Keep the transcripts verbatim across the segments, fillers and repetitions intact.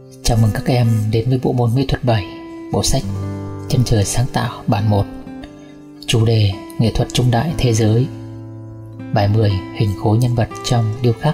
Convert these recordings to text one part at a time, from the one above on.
Chào mừng các em đến với bộ môn nghệ thuật bảy, bộ sách Chân trời sáng tạo bản một. Chủ đề nghệ thuật trung đại thế giới. Bài mười, hình khối nhân vật trong điêu khắc.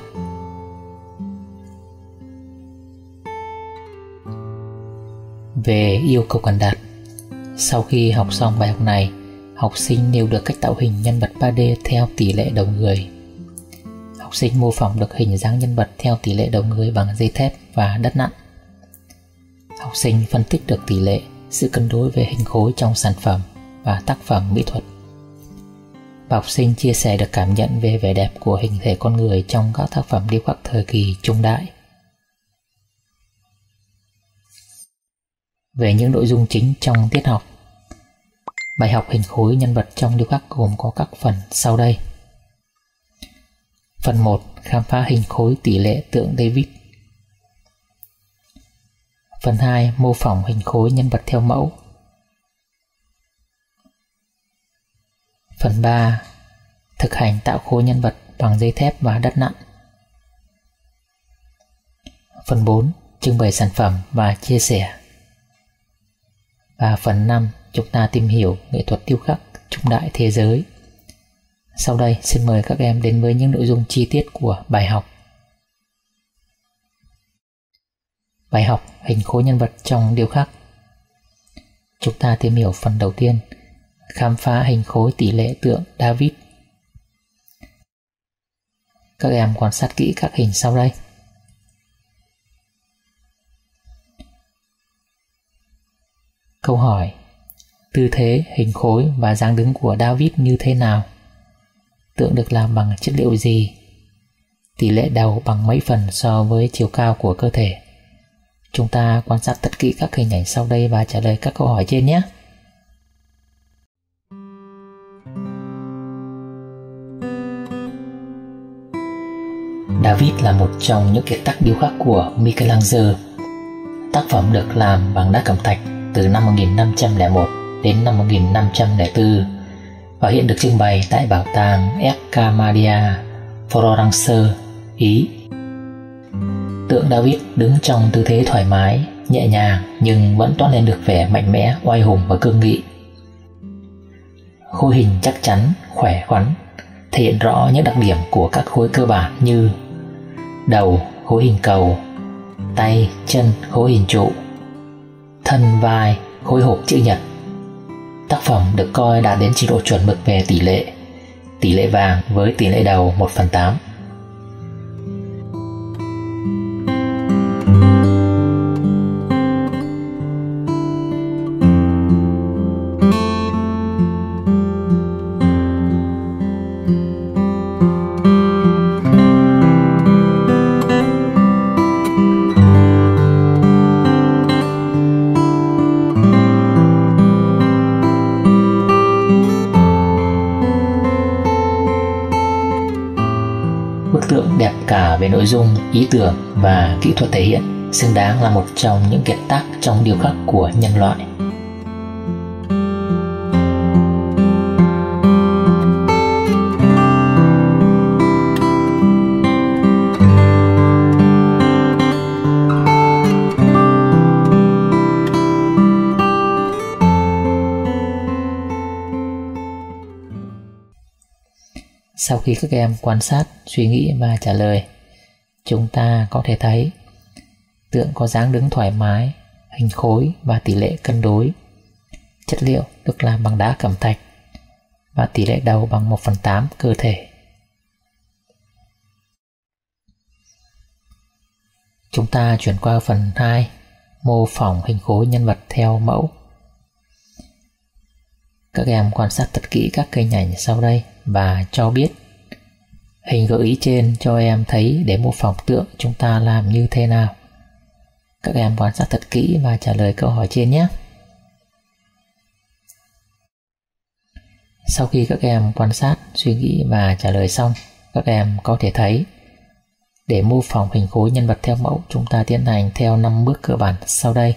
Về yêu cầu cần đạt. Sau khi học xong bài học này, học sinh nêu được cách tạo hình nhân vật ba D theo tỷ lệ đầu người. Học sinh mô phỏng được hình dáng nhân vật theo tỷ lệ đầu người bằng dây thép và đất nặn. Học sinh phân tích được tỷ lệ, sự cân đối về hình khối trong sản phẩm và tác phẩm mỹ thuật. Và học sinh chia sẻ được cảm nhận về vẻ đẹp của hình thể con người trong các tác phẩm điêu khắc thời kỳ trung đại. Về những nội dung chính trong tiết học. Bài học hình khối nhân vật trong điêu khắc gồm có các phần sau đây. Phần một. Khám phá hình khối tỷ lệ tượng David. Phần hai. Mô phỏng hình khối nhân vật theo mẫu. Phần ba. Thực hành tạo khối nhân vật bằng dây thép và đất nặn. Phần bốn. Trưng bày sản phẩm và chia sẻ. Và phần năm. Chúng ta tìm hiểu nghệ thuật điêu khắc trung đại thế giới. Sau đây xin mời các em đến với những nội dung chi tiết của bài học. Bài học hình khối nhân vật trong điêu khắc. Chúng ta tìm hiểu phần đầu tiên, khám phá hình khối tỷ lệ tượng David. Các em quan sát kỹ các hình sau đây. Câu hỏi: tư thế, hình khối và dáng đứng của David như thế nào? Tượng được làm bằng chất liệu gì? Tỷ lệ đầu bằng mấy phần so với chiều cao của cơ thể? Chúng ta quan sát thật kỹ các hình ảnh sau đây và trả lời các câu hỏi trên nhé. David là một trong những kiệt tác điêu khắc của Michelangelo. Tác phẩm được làm bằng đá cẩm thạch từ năm một nghìn năm trăm lẻ một đến năm một nghìn năm trăm lẻ bốn và hiện được trưng bày tại bảo tàng Ercamedia, Florence, Ý. Tượng David đứng trong tư thế thoải mái, nhẹ nhàng nhưng vẫn toát lên được vẻ mạnh mẽ, oai hùng và cương nghị. Khối hình chắc chắn, khỏe khoắn, thể hiện rõ những đặc điểm của các khối cơ bản như đầu, khối hình cầu, tay, chân, khối hình trụ, thân, vai, khối hộp chữ nhật. Tác phẩm được coi đạt đến trình độ chuẩn mực về tỷ lệ, tỷ lệ vàng với tỷ lệ đầu một phần tám. Bức tượng đẹp cả về nội dung, ý tưởng và kỹ thuật thể hiện, xứng đáng là một trong những kiệt tác trong điêu khắc của nhân loại. Sau khi các em quan sát, suy nghĩ và trả lời, chúng ta có thể thấy tượng có dáng đứng thoải mái, hình khối và tỷ lệ cân đối. Chất liệu được làm bằng đá cẩm thạch và tỷ lệ đầu bằng một phần tám cơ thể. Chúng ta chuyển qua phần hai, mô phỏng hình khối nhân vật theo mẫu. Các em quan sát thật kỹ các hình ảnh sau đây và cho biết hình gợi ý trên cho em thấy để mô phỏng tượng chúng ta làm như thế nào. Các em quan sát thật kỹ và trả lời câu hỏi trên nhé. Sau khi các em quan sát, suy nghĩ và trả lời xong, các em có thể thấy để mô phỏng hình khối nhân vật theo mẫu, chúng ta tiến hành theo năm bước cơ bản sau đây.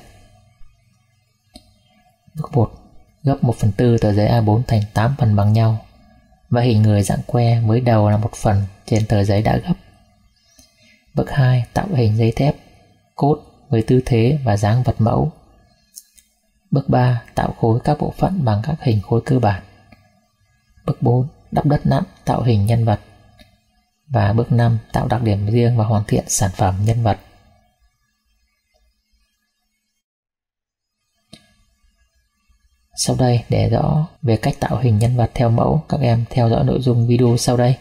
Bước một. Gấp một phần tư tờ giấy A bốn thành tám phần bằng nhau và hình người dạng que với đầu là một phần trên tờ giấy đã gấp. Bước hai. Tạo hình dây thép, cốt với tư thế và dáng vật mẫu. Bước ba. Tạo khối các bộ phận bằng các hình khối cơ bản. Bước bốn. Đắp đất nặn tạo hình nhân vật. Và bước năm. Tạo đặc điểm riêng và hoàn thiện sản phẩm nhân vật. Sau đây, để rõ về cách tạo hình nhân vật theo mẫu, các em theo dõi nội dung video sau đây.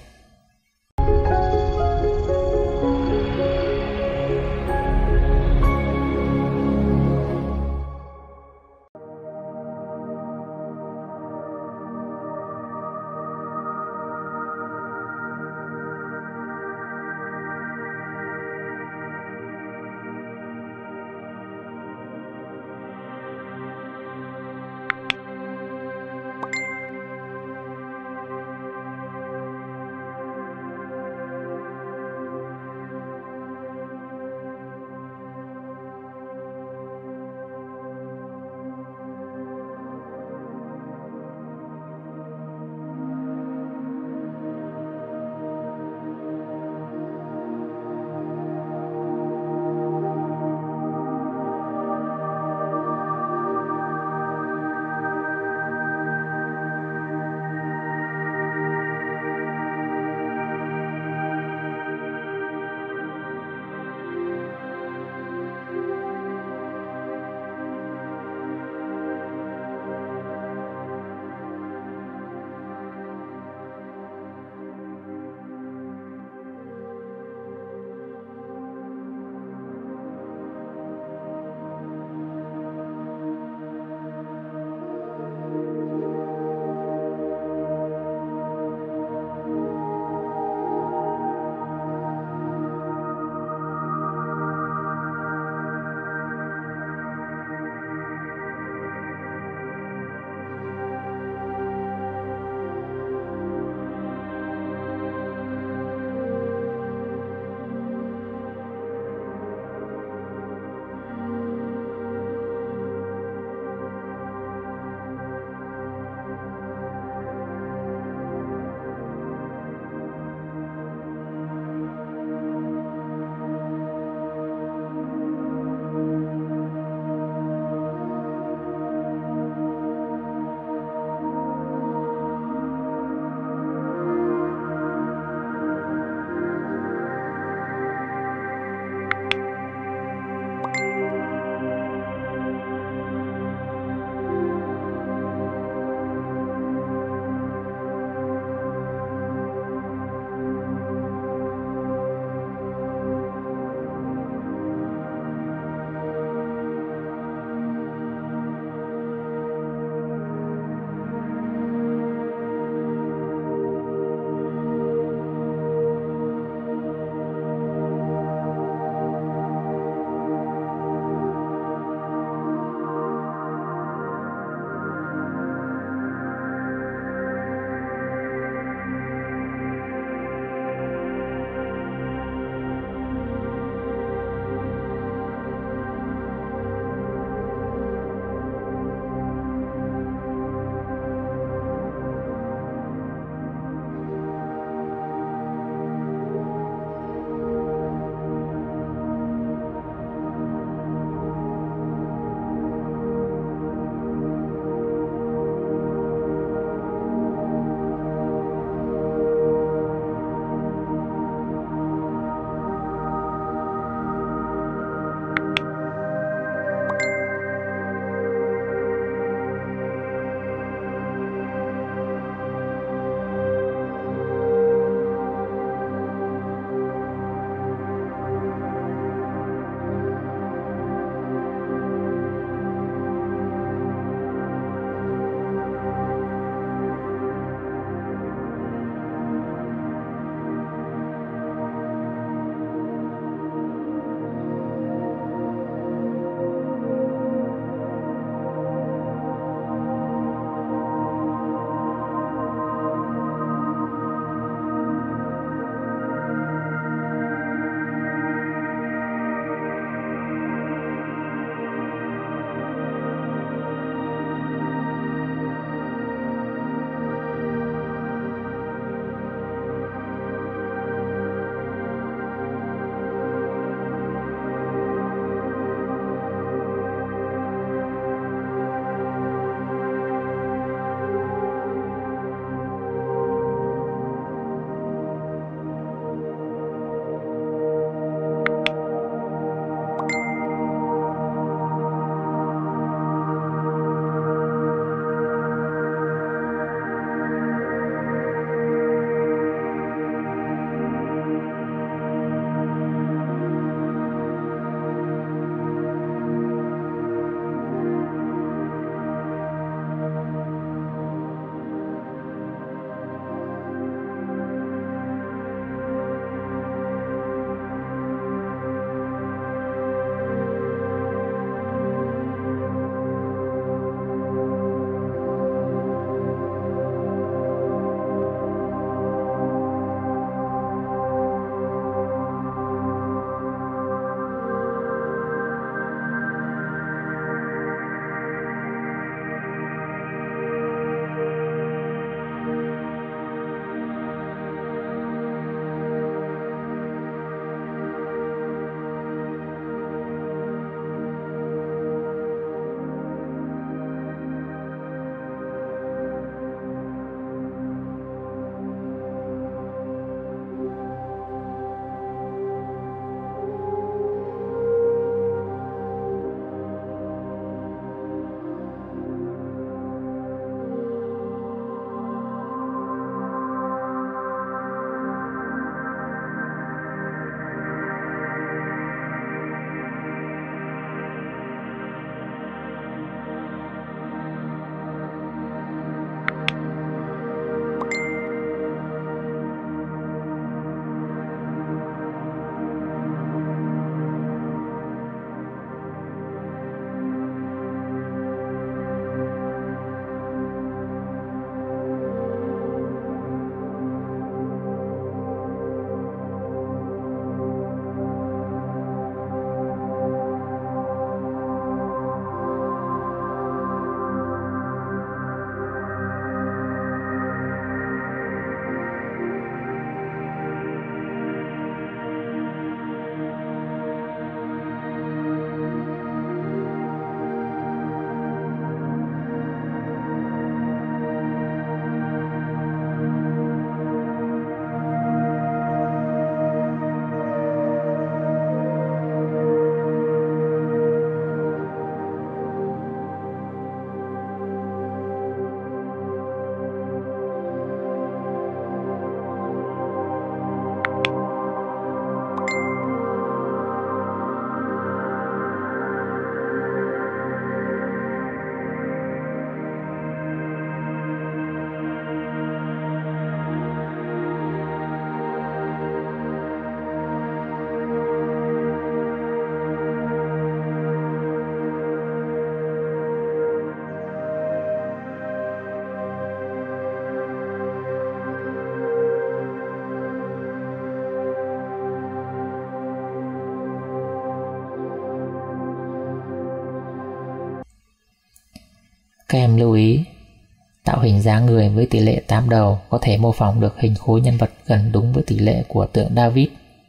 Các em lưu ý, tạo hình dáng người với tỷ lệ tám đầu có thể mô phỏng được hình khối nhân vật gần đúng với tỷ lệ của tượng David.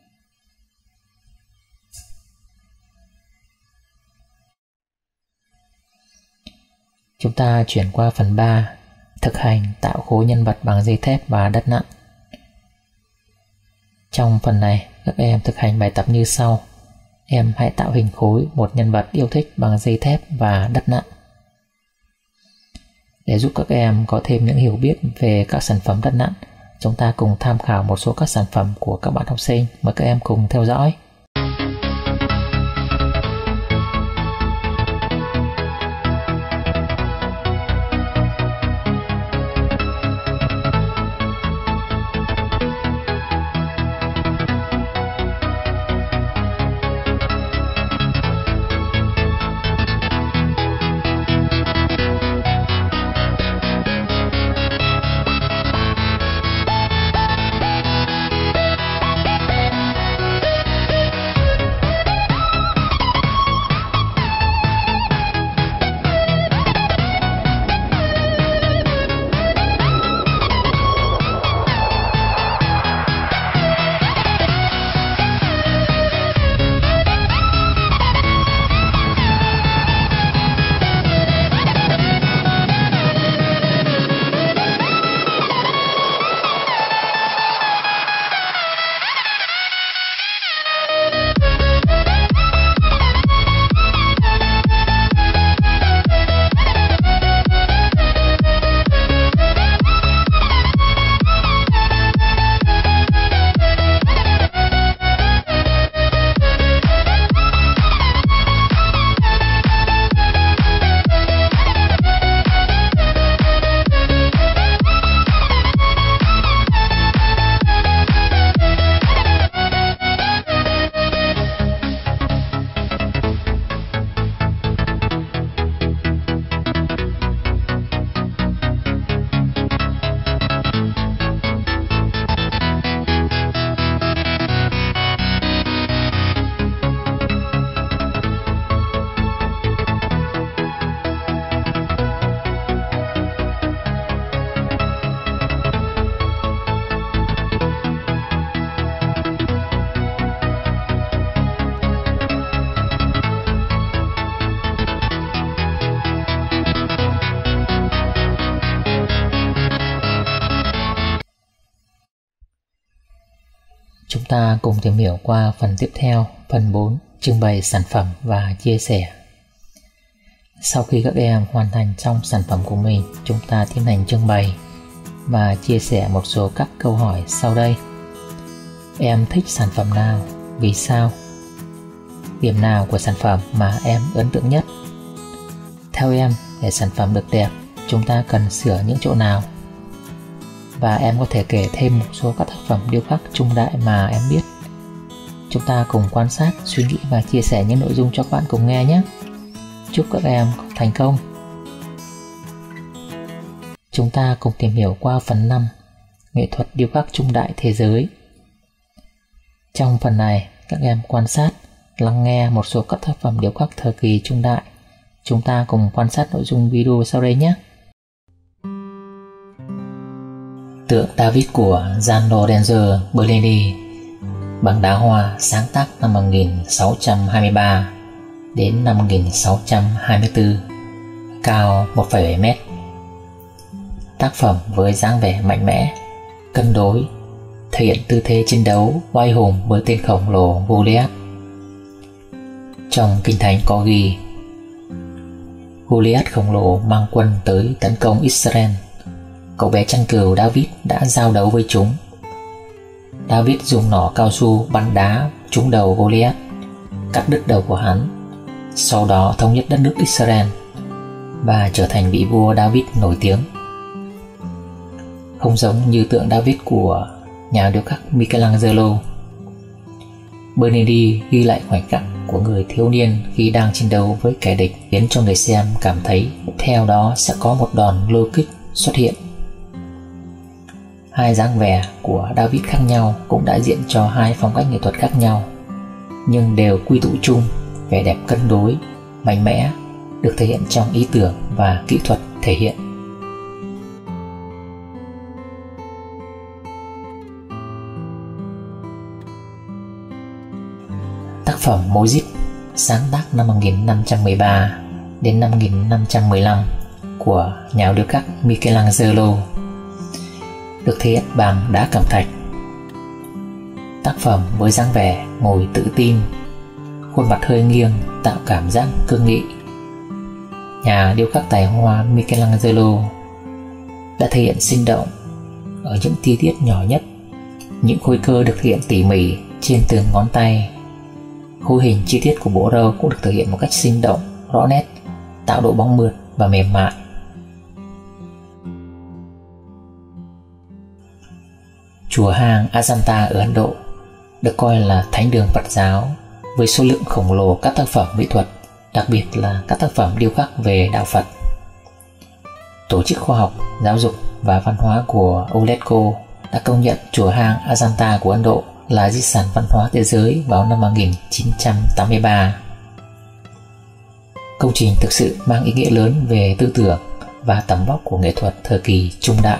Chúng ta chuyển qua phần ba, thực hành tạo khối nhân vật bằng dây thép và đất nặn. Trong phần này, các em thực hành bài tập như sau. Em hãy tạo hình khối một nhân vật yêu thích bằng dây thép và đất nặn. Để giúp các em có thêm những hiểu biết về các sản phẩm đất nặn, chúng ta cùng tham khảo một số các sản phẩm của các bạn học sinh. Mời các em cùng theo dõi. Chúng ta cùng tìm hiểu qua phần tiếp theo, phần bốn, trưng bày sản phẩm và chia sẻ. Sau khi các em hoàn thành xong sản phẩm của mình, chúng ta tiến hành trưng bày và chia sẻ một số các câu hỏi sau đây. Em thích sản phẩm nào? Vì sao? Điểm nào của sản phẩm mà em ấn tượng nhất? Theo em, để sản phẩm được đẹp, chúng ta cần sửa những chỗ nào? Và em có thể kể thêm một số các tác phẩm điêu khắc trung đại mà em biết. Chúng ta cùng quan sát, suy nghĩ và chia sẻ những nội dung cho các bạn cùng nghe nhé. Chúc các em thành công. Chúng ta cùng tìm hiểu qua phần năm, nghệ thuật điêu khắc trung đại thế giới. Trong phần này, các em quan sát, lắng nghe một số các tác phẩm điêu khắc thời kỳ trung đại. Chúng ta cùng quan sát nội dung video sau đây nhé. Tượng David của Gian Lorenzo Bernini bằng đá hoa, sáng tác năm một nghìn sáu trăm hai mươi ba đến năm một nghìn sáu trăm hai mươi tư, cao một phẩy bảy mét. Tác phẩm với dáng vẻ mạnh mẽ, cân đối, thể hiện tư thế chiến đấu oai hùng với tên khổng lồ Goliath. Trong Kinh Thánh có ghi, Goliath khổng lồ mang quân tới tấn công Israel. Cậu bé chăn cừu David đã giao đấu với chúng. David dùng nỏ cao su bắn đá trúng đầu Goliath, cắt đứt đầu của hắn, sau đó thống nhất đất nước Israel và trở thành vị vua David nổi tiếng. Không giống như tượng David của nhà điêu khắc Michelangelo, Bernini ghi lại khoảnh khắc của người thiếu niên khi đang chiến đấu với kẻ địch, khiến cho người xem cảm thấy theo đó sẽ có một đòn lôi kích xuất hiện. Hai dáng vẻ của David khác nhau cũng đại diện cho hai phong cách nghệ thuật khác nhau, nhưng đều quy tụ chung vẻ đẹp cân đối, mạnh mẽ, được thể hiện trong ý tưởng và kỹ thuật thể hiện. Tác phẩm Mozart sáng tác năm một nghìn năm trăm mười ba đến năm một nghìn năm trăm mười lăm của nhà điêu khắc Michelangelo được thể hiện bằng đá cẩm thạch. Tác phẩm với dáng vẻ ngồi tự tin, khuôn mặt hơi nghiêng tạo cảm giác cương nghị. Nhà điêu khắc tài hoa Michelangelo đã thể hiện sinh động ở những chi tiết nhỏ nhất. Những khối cơ được thể hiện tỉ mỉ trên từng ngón tay. Khối hình chi tiết của bộ râu cũng được thể hiện một cách sinh động, rõ nét, tạo độ bóng mượt và mềm mại. Chùa hang Ajanta ở Ấn Độ được coi là thánh đường Phật giáo với số lượng khổng lồ các tác phẩm mỹ thuật, đặc biệt là các tác phẩm điêu khắc về đạo Phật. Tổ chức Khoa học, Giáo dục và Văn hóa của UNESCO đã công nhận chùa hang Ajanta của Ấn Độ là di sản văn hóa thế giới vào năm một nghìn chín trăm tám mươi ba. Công trình thực sự mang ý nghĩa lớn về tư tưởng và tầm vóc của nghệ thuật thời kỳ trung đại.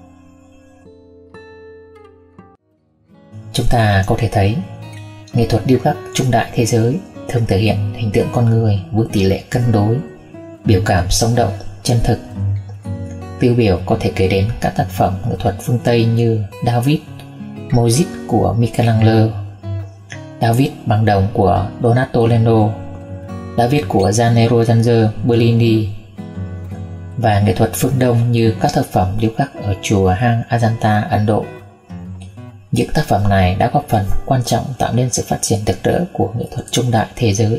Chúng ta có thể thấy, nghệ thuật điêu khắc trung đại thế giới thường thể hiện hình tượng con người với tỷ lệ cân đối, biểu cảm sống động, chân thực. Tiêu biểu có thể kể đến các tác phẩm nghệ thuật phương Tây như David, Mozart của Michelangelo, David bằng đồng của Donatello, David của Gianni Bellini, và nghệ thuật phương Đông như các tác phẩm điêu khắc ở chùa hang Ajanta, Ấn Độ. Những tác phẩm này đã góp phần quan trọng tạo nên sự phát triển rực rỡ của nghệ thuật trung đại thế giới.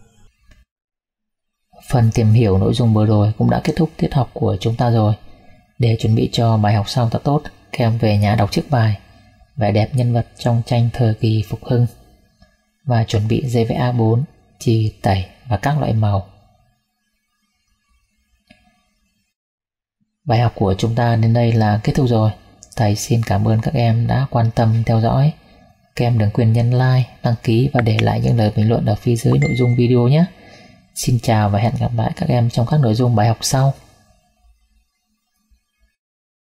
Phần tìm hiểu nội dung vừa rồi cũng đã kết thúc tiết học của chúng ta rồi. Để chuẩn bị cho bài học sau thật tốt, các em về nhà đọc trước bài vẻ đẹp nhân vật trong tranh thời kỳ phục hưng và chuẩn bị giấy vẽ A bốn, chì, tẩy và các loại màu. Bài học của chúng ta đến đây là kết thúc rồi. Thầy xin cảm ơn các em đã quan tâm theo dõi. Các em đừng quên nhấn like, đăng ký và để lại những lời bình luận ở phía dưới nội dung video nhé. Xin chào và hẹn gặp lại các em trong các nội dung bài học sau.